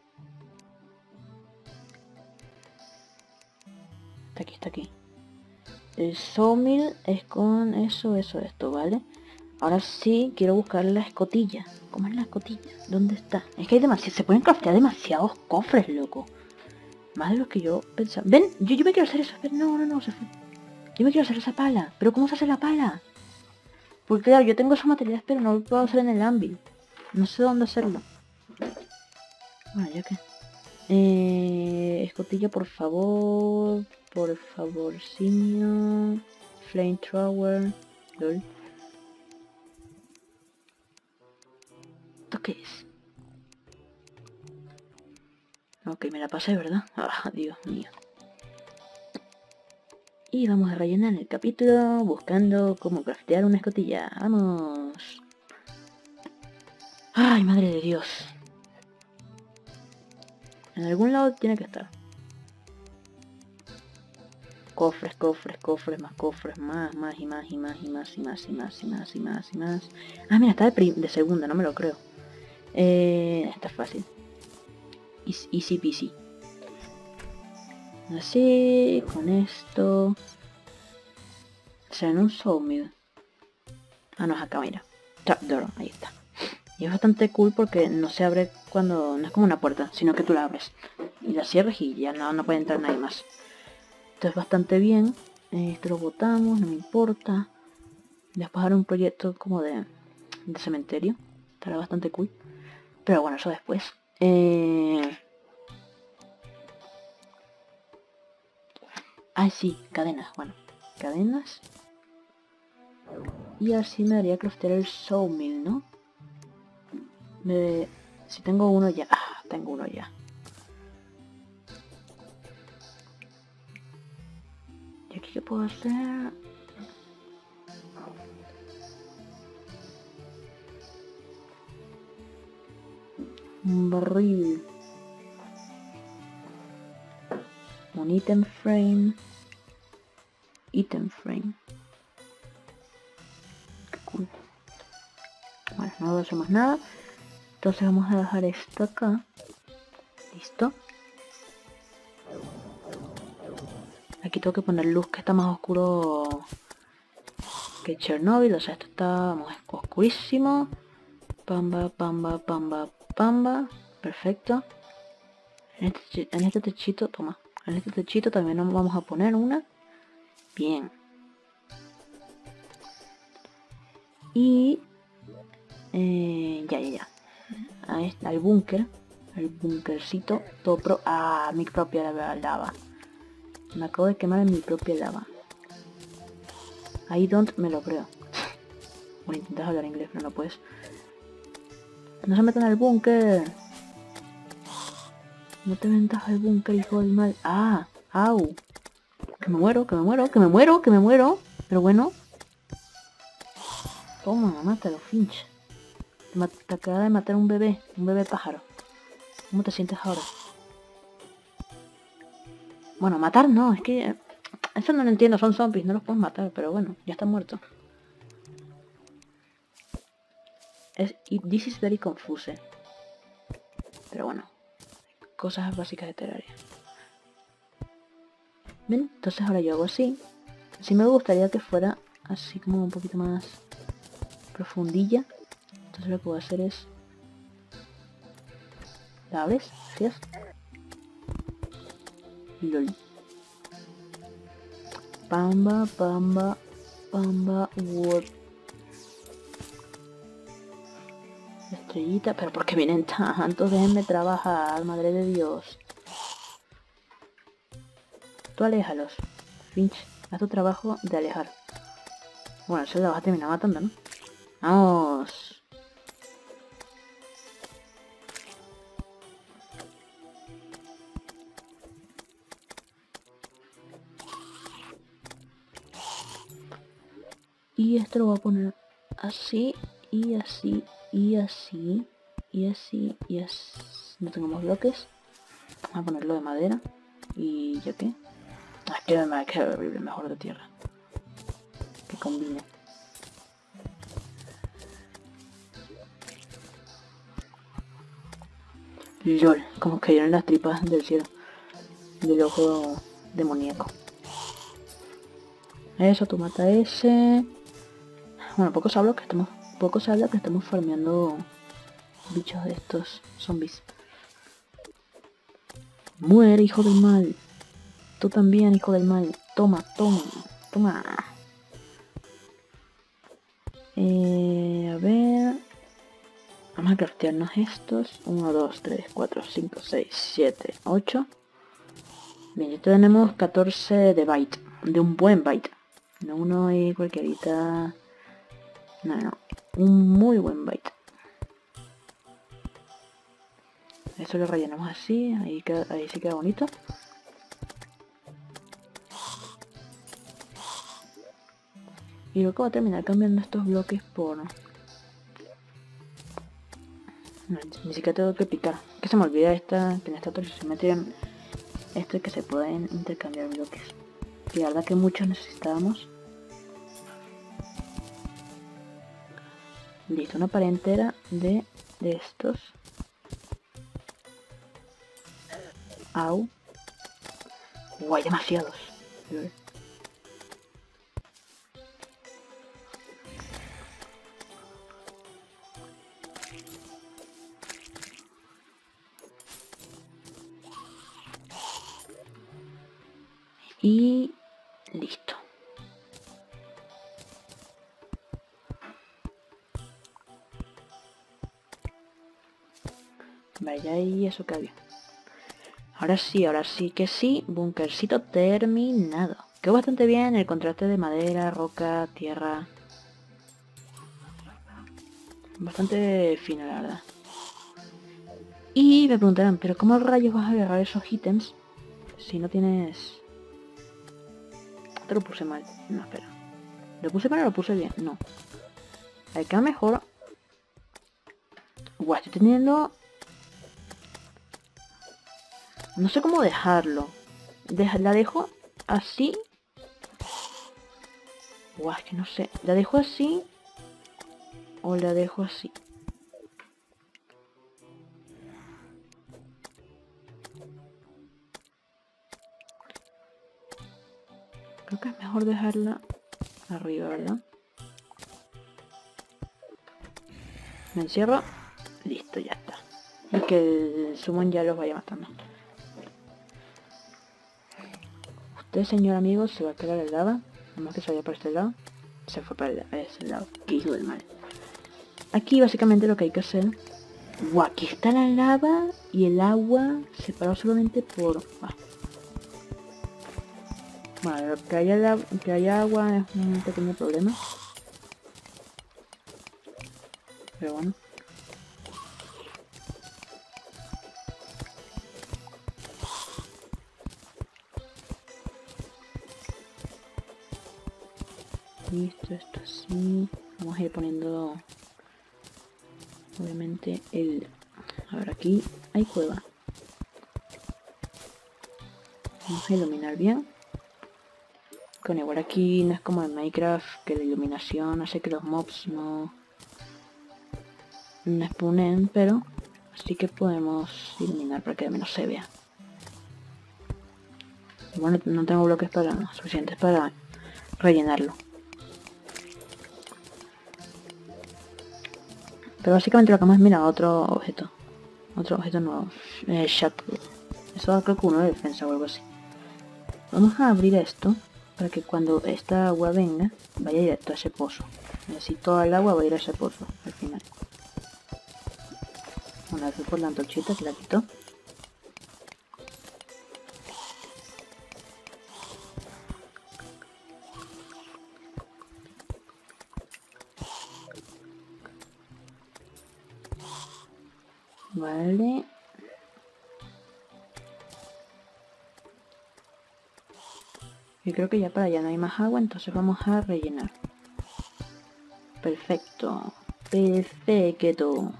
Está aquí, está aquí. El sawmill es con eso, eso, esto, ¿vale? Ahora sí quiero buscar la escotilla. ¿Cómo es la escotilla? ¿Dónde está? Es que hay demasiado... Se pueden craftear demasiados cofres, loco. Más de lo que yo pensaba. ¡Ven! Yo, yo me quiero hacer eso. No, no, no, se fue. Yo me quiero hacer esa pala. ¿Pero cómo se hace la pala? Porque claro, yo tengo esos materiales, pero no lo puedo hacer en el ámbito. No sé dónde hacerlo. Bueno, ya que... Eh, escotilla, por favor. Por favor, simio. Flamethrower. Lol. ¿Esto qué es? Ok, me la pasé, ¿verdad? Ah, Dios mío. Y vamos a rellenar el capítulo buscando cómo craftear una escotilla. ¡Vamos! ¡Ay, madre de Dios! En algún lado tiene que estar. Cofres, cofres, cofres, más cofres, más, más y más y más y más y más y más y más y más y más. Ah, mira, está de, de segunda, no me lo creo. Eh, está fácil. Easy peasy. Así, con esto. O sea, en un sawmill. Ah, no, es acá, mira. Trapdoor, ahí está. Y es bastante cool porque no se abre cuando... No es como una puerta, sino que tú la abres. Y la cierras y ya no, no puede entrar nadie más. Esto es bastante bien. Esto lo botamos, no me importa. Después haré un proyecto como de, de cementerio. Estará bastante cool. Pero bueno, eso después. Eh... Ah, sí, cadenas. Bueno, cadenas. Y así me haría craftear el sawmill, ¿no? Me... Si tengo uno ya... Ah, tengo uno ya. ¿Y aquí qué puedo hacer? Un barril. Un item frame. Item frame. Qué cool. Bueno, no hacemos nada. Entonces vamos a dejar esto acá. Listo. Aquí tengo que poner luz que está más oscuro que Chernobyl. O sea, esto está vamos, oscurísimo. Pamba, pamba, pamba, pamba. Perfecto. En este, en este techito, toma. En este techito también nos vamos a poner una. Bien. Y... Eh, ya, ya, ya. Ahí está el búnker. El búnkercito. Todo pro... Ah, mi propia lava. Me acabo de quemar en mi propia lava. I don't me lo creo. Bueno, intentas hablar inglés, pero no puedes. No se metan al búnker. No te metas al búnker, hijo del mal. Ah, au. Que me muero, que me muero, que me muero, que me muero. Pero bueno. Toma, mátalo, Finch. Te, te acaba de matar un bebé, un bebé pájaro. ¿Cómo te sientes ahora? Bueno, matar no, es que... Eso no lo entiendo, son zombies, no los puedes matar, pero bueno, ya están muertos. Es, this is very confusing. Pero bueno, cosas básicas de Terraria. ¿Ven? Entonces ahora yo hago así. Sí me gustaría que fuera así como un poquito más profundilla. Entonces lo que voy a hacer es... ¿La abres? ¿Fías? LOL. Pamba, pamba, pamba, wood. Estrellita, pero porque vienen tantos, déjenme trabajar, madre de Dios. Tú aléjalos, Finch, haz tu trabajo de alejar. Bueno, eso lo vas a terminar matando, ¿no? Vamos. Y esto lo voy a poner así, y así, y así, y así, y así. No tengo más bloques. Vamos a ponerlo de madera. Y ya que... Ah, queda, queda horrible, mejor de tierra. Que combine. LOL, como cayeron las tripas del cielo. Del ojo demoníaco. Eso, tú mata ese. Bueno, poco se habla que estamos. Poco se habla que estamos farmeando bichos de estos zombies. Muere, hijo del mal. Tú también, hijo del mal. Toma, toma, toma. Eh, a ver... Vamos a craftearnos estos. uno, dos, tres, cuatro, cinco, seis, siete, ocho. Bien, ya tenemos catorce de byte. De un buen byte. No uno y cualquierita. No, no. Un muy buen byte. Eso lo rellenamos así. Ahí, queda, ahí sí queda bonito. Y luego voy a terminar cambiando estos bloques por... No, ni siquiera tengo que picar. Que se me olvida esta, que en esta actualización metieron esto que se pueden intercambiar bloques. Y la verdad que muchos necesitábamos. Listo, una pared entera de, de estos. Au. Uh, hay demasiados. Y listo. Vaya, y eso que había. Ahora sí, ahora sí que sí. Bunkercito terminado. Quedó bastante bien el contraste de madera, roca, tierra. Bastante fino, la verdad. Y me preguntarán, ¿pero cómo rayos vas a agarrar esos ítems si no tienes...? Te lo puse mal. No, espera. ¿Lo puse mal o lo puse bien? No. Acá mejor. Guau, estoy teniendo... No sé cómo dejarlo. Deja... La dejo así. Guau, es que no sé. ¿La dejo así? ¿O la dejo así? Creo que es mejor dejarla arriba, ¿verdad? Me encierro. Listo, ya está. Y que el summon ya los vaya matando. Usted, señor amigo, se va a quedar al lava. Nomás que se vaya por este lado. Se fue para ese lado. Qué hijo del mal. Aquí básicamente lo que hay que hacer... Guau, aquí está la lava y el agua separado solamente por... Ah. Bueno, que haya, la... que haya agua es un pequeño problema. Pero bueno. Listo, esto así. Vamos a ir poniendo... Obviamente el... A ver, aquí hay cueva. Vamos a iluminar bien. Con igual aquí no es como en Minecraft, que la iluminación hace que los mobs no... no spawnen, pero... Así que podemos iluminar para que al menos se vea. Bueno, no tengo bloques para suficientes para rellenarlo. Pero básicamente lo que más mira otro objeto. Otro objeto nuevo. El Shackle. Eso creo que uno de defensa o algo así. Vamos a abrir esto para que cuando esta agua venga vaya directo a ese pozo. Así toda el agua va a ir a ese pozo al final. Una vez por la antorchita que la quito. Vale. Y creo que ya para allá no hay más agua, entonces vamos a rellenar. Perfecto. Perfecto.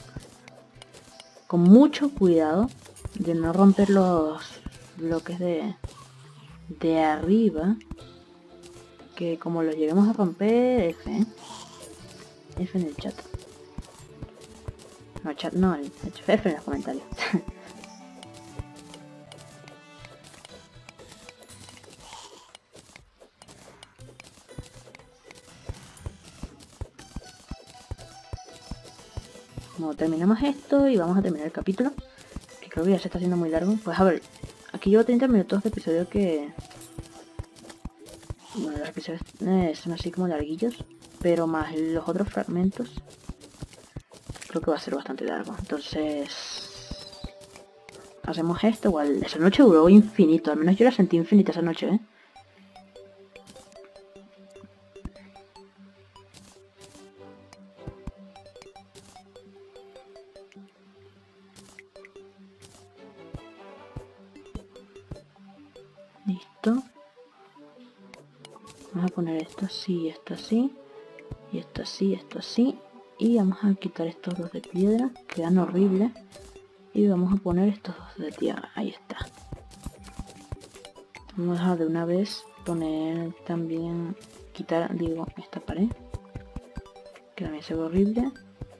Con mucho cuidado de no romper los bloques de, de arriba. Que como los lleguemos a romper, F, ¿eh? F en el chat. No, chat no, el F en los comentarios. Bueno, terminamos esto y vamos a terminar el capítulo. Que creo que ya se está haciendo muy largo. Pues a ver, aquí llevo treinta minutos de episodio que... Bueno, los episodios eh, son así como larguillos, pero más los otros fragmentos creo que va a ser bastante largo. Entonces... hacemos esto, igual esa noche duró infinito, al menos yo la sentí infinita esa noche, ¿eh? Listo. Vamos a poner esto así, esto así, y esto así, esto así, y vamos a quitar estos dos de piedra, quedan horribles, y vamos a poner estos dos de tierra, ahí está. Vamos a de una vez poner también, quitar, digo, esta pared, que también se ve horrible.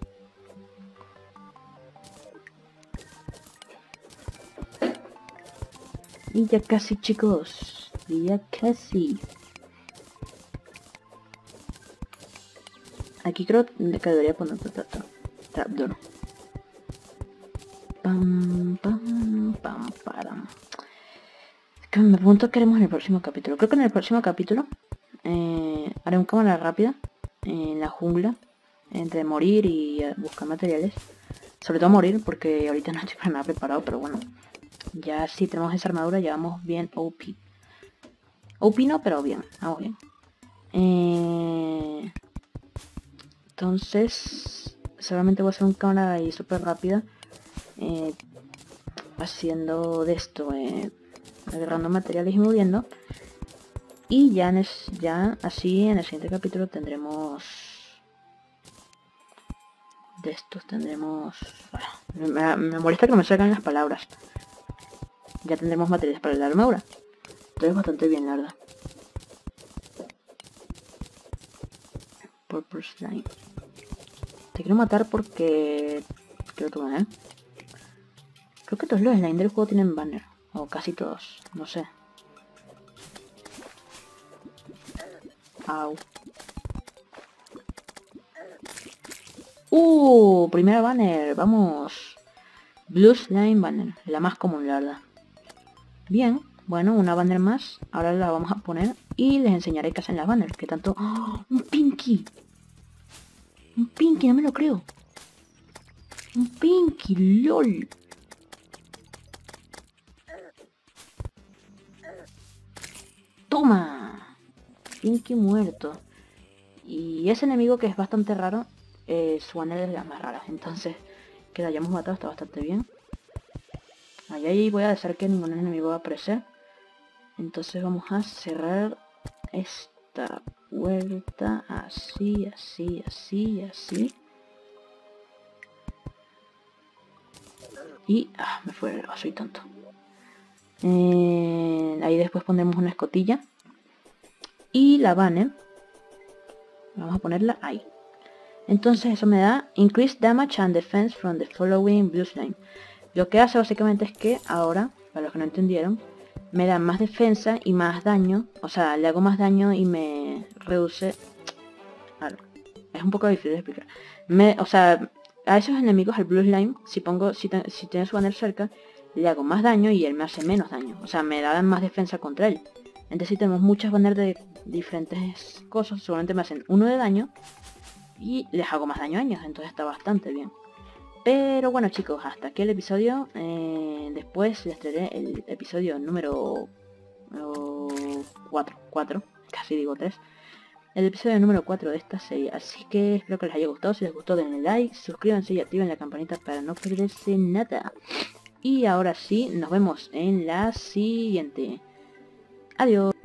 Y ya casi, chicos, ya casi. Aquí creo que debería poner trapdoor. Pam, pam, pam, pam. Que me pregunto qué haremos en el próximo capítulo. Creo que en el próximo capítulo eh, haré un cámara rápida en la jungla, entre morir y uh, buscar materiales. Sobre todo morir, porque ahorita no estoy para nada preparado, pero bueno. Ya si tenemos esa armadura, ya vamos bien O P. O P no, pero bien, vamos bien. Eh... Entonces, solamente voy a hacer un cámara ahí súper rápida. Eh, haciendo de esto, eh, agarrando materiales y moviendo. Y ya, en es, ya así en el siguiente capítulo tendremos... De estos tendremos... Bueno, me, me molesta que no me salgan las palabras. Ya tendremos materiales para la armadura. Entonces bastante bien, la verdad. Purple slime. Te quiero matar porque... Creo que banner. Creo que todos los slime del juego tienen banner. O casi todos. No sé. Au. Uh, primera banner. Vamos. Blue slime banner. La más común, la verdad. Bien. Bueno, una banner más. Ahora la vamos a poner. Y les enseñaré qué hacen las banners. Que tanto... ¡Oh! ¡Un Pinky! Un Pinky, no me lo creo. Un Pinky, lol. Toma. Pinky muerto. Y ese enemigo que es bastante raro, eh, su banner es de las más raras. Entonces, que la hayamos matado está bastante bien. Ahí, ahí voy a dejar que ningún enemigo va a aparecer. Entonces vamos a cerrar esta puerta así, así, así, así. Y... ah, me fue... oh, soy tonto. Eh, ahí después pondremos una escotilla. Y la banner. Vamos a ponerla ahí. Entonces eso me da Increase Damage and Defense from the following Blue Slime. Lo que hace básicamente es que ahora, para los que no entendieron, me da más defensa y más daño. O sea, le hago más daño y me reduce... Claro, es un poco difícil de explicar. Me, o sea, a esos enemigos, al Blue Slime, si pongo, si, te, si tiene su banner cerca, le hago más daño y él me hace menos daño. O sea, me da más defensa contra él. Entonces si tenemos muchas banners de diferentes cosas, seguramente me hacen uno de daño y les hago más daño a ellos, entonces está bastante bien. Pero bueno, chicos, hasta aquí el episodio. Eh, después les traeré el episodio número cuatro, cuatro, casi digo tres. El episodio número cuatro de esta serie. Así que espero que les haya gustado. Si les gustó denle like, suscríbanse y activen la campanita para no perderse nada. Y ahora sí, nos vemos en la siguiente. Adiós.